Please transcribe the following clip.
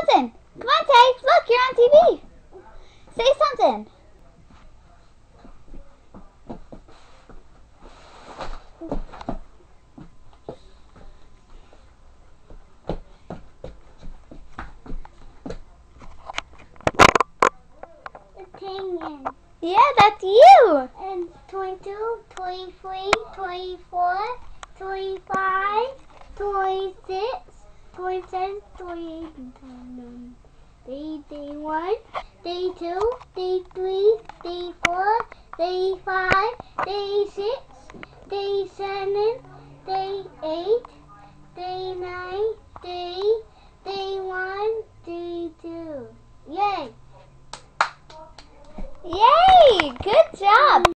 something. Come on, Tay. Look, you're on TV. Say something. Taylon. Yeah, that's you. And 22, 23, 24, 25, 26, 27, 28, 29. Day 1, day 2, day 3, day 4, day 5, day 6, day 7, day 8, day 9, day 1, day 2. Yay! Yay! Good job.